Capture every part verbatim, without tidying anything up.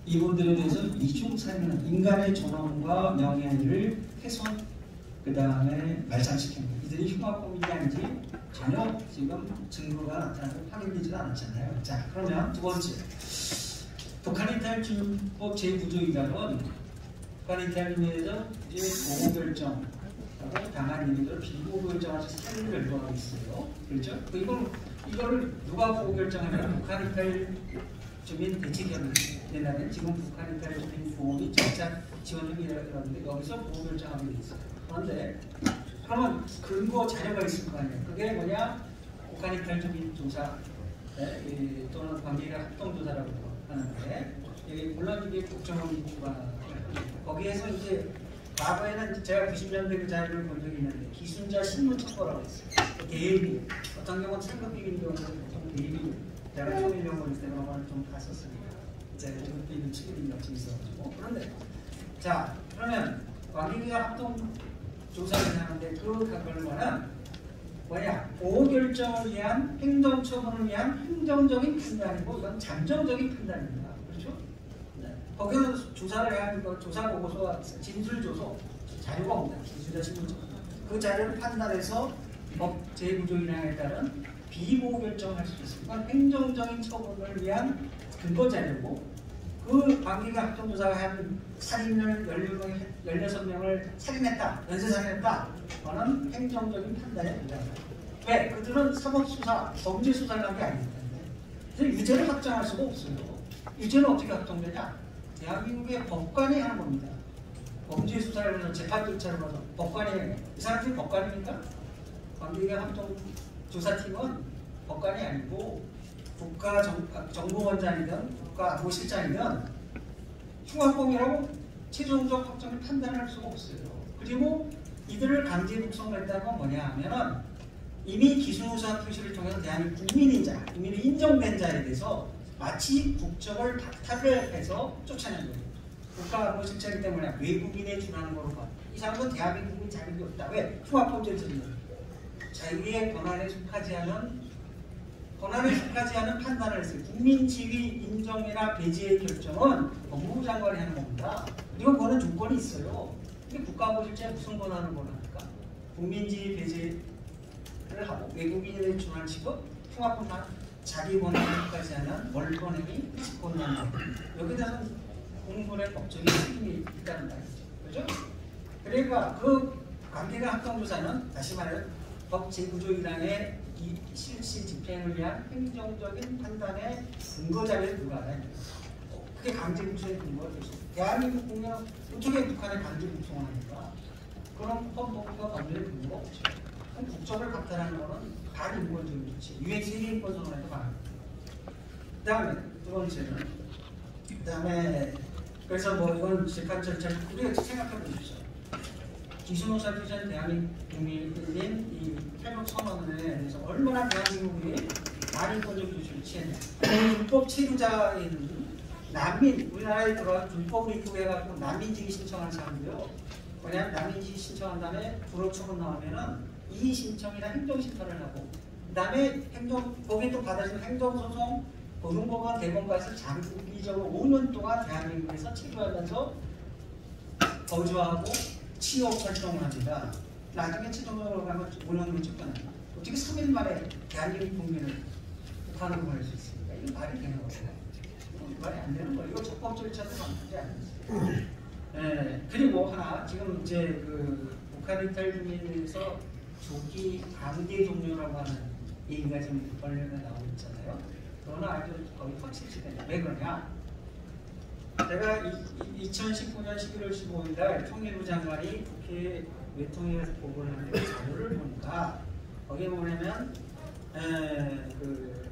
이분들에 대해서 이중살인은 인간의 존엄과 명예를 훼손, 그 다음에 말살시킵니다. 이들이 흉악범인지 아닌지 전혀 지금 증거가 나타나고 확인되지 않았잖아요. 자, 그러면 두 번째, 북한 이탈주의법 제구 조 이 단은 북한 이탈주의에서 이제 보호결정하고 당한 이들을 비보호결정하셔서 살인을 결정하고 있어요. 그렇죠? 이걸 이거를 누가 보호결정하냐면 북한 이탈 주민 대책협의 옛날에 지금 북한 이탈 주민 보험이 정착 지원협의라는데 여기서 보호결정하게 돼 있어요. 그런데 그러면 근거 자료가 있을 거 아니에요. 그게 뭐냐? 북한 이탈 주민 조사 네, 또는 관계가 합동조사라고 하는데 예, 물론 이게 국정원기구가 거기에서 이제 과거에는 제가 구십 년대 그 자료를 본 적이 있는데 기순자 신문 첩보라고 했어요. 개입이 어떤 경우는 상급비인 경우는 보통 개입이 제가 총일병을 있을 때 그런 걸 좀 봤었습니다. 제가 상급비는 측일인 같이 있어가지고 그런데 자 그러면 관계가 합동 조사를 하는데 그 결과는 뭐냐? 보호결정을 위한 행정처분을 위한 행정적인 판단이고 이건 잠정적인 판단입니다. 그렇죠? 네. 거기는 조사를 해야 하는 조사 보고서와 진술조서 자료가 옵니다. 기술자 신문조. 그 자료를 판단해서 법 제구조 일 항에 따른 비보호결정을 할 수 있습니다. 이건 행정적인 처분을 위한 근거 자료고 그 관계가 합동조사가 한 살인을 열여섯 명을 살인했다, 연쇄살인했다. 그거는 행정적인 판단에 불과합니다. 왜? 그들은 사법수사, 범죄수사를 한 게 아니기 때문에 유죄를 확정할 수가 없어요. 유죄는 어떻게 확정되냐? 대한민국의 법관이 하는 겁니다. 범죄수사를 해서 재판 절차를 봐서 법관이 이 사람들이 법관입니까? 관계가 합동조사팀은 법관이 아니고 국가정보원장이든 국가안보실장이든 흉악범이라고 최종적 확정을 판단할 수가 없어요. 그리고 이들을 강제 북송했다는 건 뭐냐 하면은 이미 기순우사 표시를 통해서 대한민국 국민인 자, 국민이 인정된 자에 대해서 마치 국적을 박탈을 해서 쫓아낸 거예요. 국가안보실장이기 때문에 외국인에 준하는 거로 봐. 이 사람은 대한민국인 자격이 없다. 왜? 흉악범죄를 저지른 자유의 권한에 속하지 않은 권한에 속하지 않은 판단을 했어요. 국민지위 인정이나 배제의 결정은 법무부 장관이 하는 겁니다. 이건 그거는 조건이 있어요. 근데 국가안보실장이 무슨 권한을 권합니까? 국민지위 배제를 하고 외국인에 준한 직업, 흉악범 자기 권한에 속하지 않은 월권행위, 직권남용 여기에 대해서는 공무원의 법적인 책임이 있다는 말이죠. 그죠? 그러니까 그 관계가 합동조사는 다시 말해 법 제구조 일 항의 이 실시 집행을 위한 행정적인 판단의 근거자료에 불과하다. 그게 강제북송의 근거가 되죠. 대한민국 국민은 어떻게 북한에 강제북송을 합니까? 그런 헌법과 법률의 근거가 없죠. 그럼 국적을 박탈하는 거는 반인권적인 조치, 유엔 세계인권 선언에도 반합니다. 그 다음에 두 번째는 그 다음에 그래서 뭐 이건 재판 절차를 우리가 생각해 보십시오. 기순우사 표시한 대한민국 국민인 이 회복 선언에 대해서 얼마나 대한민국이 반인권적 조치를 취했냐. 불법 체류자인 난민, 우리나라에 들어와서 불법으로 입국해가지고 난민지기 신청하는 사람들요. 그냥 난민지기 신청한 다음에 불호처분 나오면은 이의 신청이나 행정심판을 하고, 그 다음에 행정, 거기에 또 받아주는 행정소송, 고등법원, 대법원에서 장기적으로 오 년 동안 대한민국에서 체류하면서 거주하고 취업 활동을 합니다. 나중에 최종적으로 가면 오 년으로 쫓겨납니다. 어떻게 삼 일 만에 대한민국 국민을 북한으로 보낼 수 있습니까? 이거 말이 되는 거예요. 말이 안 되는 거예요. 이거 적법 절차도 만들지 않습니다. 네, 그리고 하나 지금 이제 그 북한 이탈 주민에서 조기 강제 종료라고 하는 얘기가 지금 관련해 나오고 있잖아요. 그거는 아주 거의 확실시되냐. 왜 그러냐? 제가 이천십구 년 십일월 십오일 날 통일부 장관이 국회 외통위에서 보고를 하는데 자료를 보니까 거기에 뭐냐면 에, 그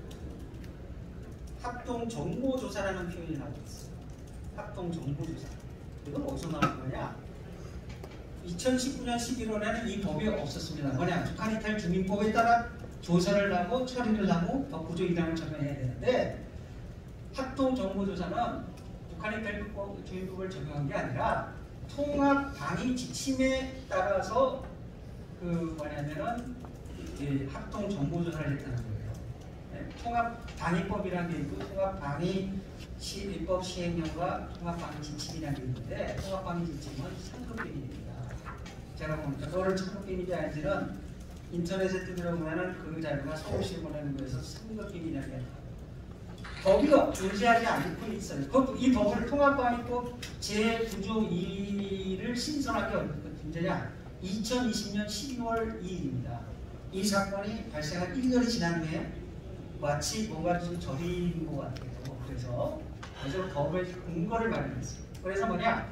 합동정보조사라는 표현이 나오고 있어요. 합동정보조사. 이건 어디서 나온 거냐? 이천십구 년 십일월에는 이 법이 없었습니다. 뭐냐? 북한 이탈 주민법에 따라 조사를 하고 처리를 하고 법구조 일 항을 적용해야 되는데 합동정보조사는 북한 이탈 주민법을 적용한 게 아니라 통합 방위 지침에 따라서 그 뭐냐면은 예, 합동 정보 조사를 했다는 거예요. 네, 통합 방위법이라는 게 있고 통합 방위 시, 입법 시행령과 통합방위 지침이라는 게 있는데 통합방위 지침은 상급 비밀입니다. 제가 보니까 그거를 상급 비밀이 아닌지는 인터넷에 뜨더라고는 그 자료가 서울시에 보내는 거에서 상급 비밀이라는 게 법이가 존재하지 않고 있어요. 그, 이 법을 통합방위법 제구 조 이를 신설하기 언제냐? 이천이십 년 십이월 이일입니다. 이 사건이 발생한 일 년이 지난 후에 마치 뭔가 좀 저리는 것 같아요. 그래서 그래서 법의 근거를 마련했어요. 그래서 뭐냐?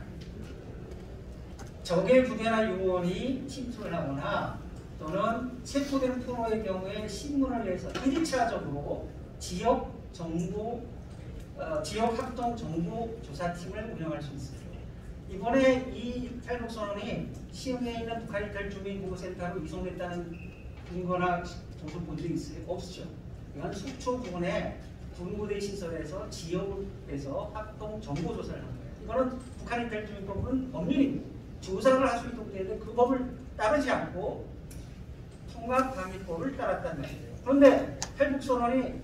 적의 부대나 요원이 침투를 하거나 또는 체포된 프로의 경우에 신문을 내서 일 일차적으로 지역 정보, 어, 지역 합동 정보 조사팀을 운영할 수 있습니다. 이번에 이 탈북선언이 시흥에 있는 북한 이탈 주민보호센터로 이송됐다는 근거나 정보 본 적 있어요? 없죠. 이건 속초 부근에 군부대 시설에서 지역에서 합동 정보 조사를 한 거예요. 이거는 북한 이탈 주민법은 법률입니다. 조사를 할 수 있도록 되는데 그 법을 따르지 않고 통합방위법을 따랐단 말이에요. 그런데 탈북선언이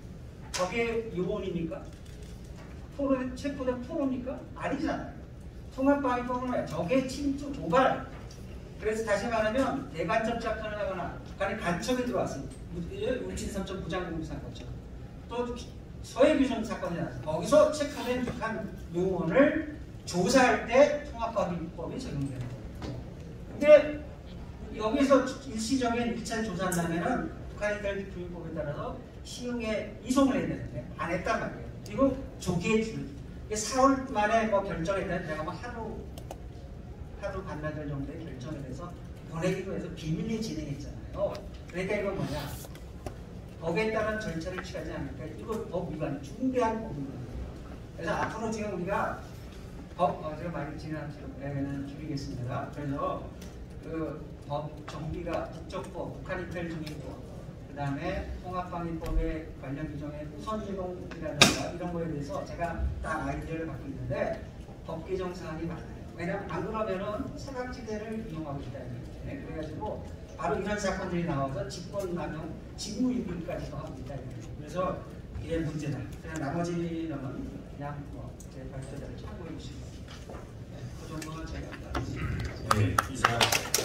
적의 요원입니까? 포로, 체포된 포로입니까? 아니잖아요. 통합방위법은 적의 침투, 도발. 그래서 다시 말하면 대간접 작전을 하거나 북한이 간첩에 들어왔습니다. 울진삼천 무장공비 사건처럼. 또 서해규정 사건이 나왔어요. 거기서 체포된 북한 요원을 조사할 때 통합방위법이 적용되는 거예요. 근데 여기서 일시적인 일 차 조사한다면은 북한 이탈 주민법에 따라서 시흥에 이송을 해야 되는데 안 했단 말이에요. 그리고 조기에 줄. 사월 만에 뭐 결정했다는 내가 뭐 하루 하루 반나절 정도에 결정을 해서 보내기로 해서 비밀리 진행했잖아요. 그러니까 이건 뭐냐? 법에 따른 절차를 취하지 않으니까 이거 법 위반, 중대한 법 위반. 그래서 앞으로 지금 우리가 법, 어, 제가 많이 진행하는 줄이겠습니다. 그래서 그 법 정비가 국적법, 북한 이탈 주민법, 그 다음에 통합방위법에 관련 규정의 우선이동이라든가 이런 거에 대해서 제가 딱 아이디어를 갖고 있는데 법 개정 사항이 많아요. 왜냐하면 안 그러면은 사각지대를 이용하고 있다. 네? 그래가지고 바로 이런 사건들이 나와서 직권남용, 직무유기까지도 하고 있다. 그래서 이게 문제다. 그냥 나머지는 그냥 뭐 제 발표자를 참고해 주시면 네, 그 정도는 제가 네, 이상.